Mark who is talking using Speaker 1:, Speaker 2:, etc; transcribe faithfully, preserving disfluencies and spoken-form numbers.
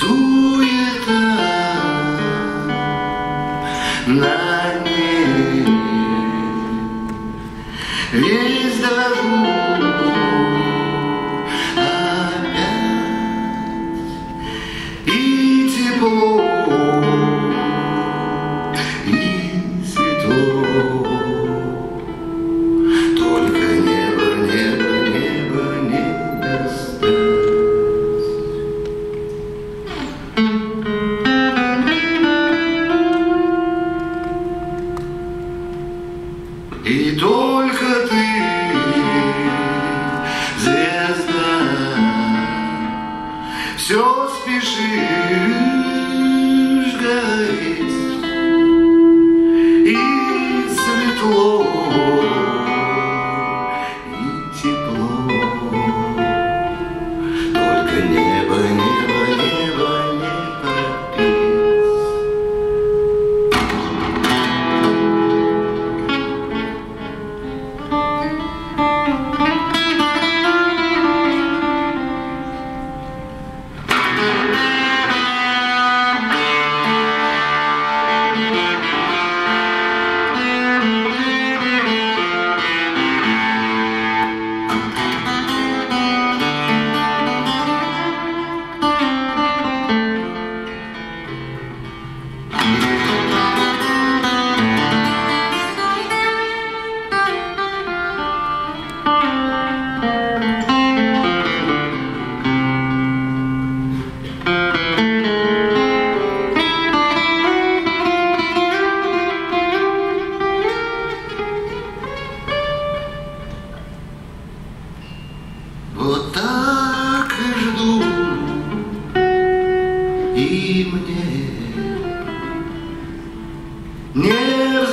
Speaker 1: суета на небе, весь дрожу опять, и тепло, и светло, только небо, небо, небо не достать. И только ты, звезда, все спешишь гореть, и светло, и тепло, только небо, небо, небо не пропеть. Вот так и жду, и мне не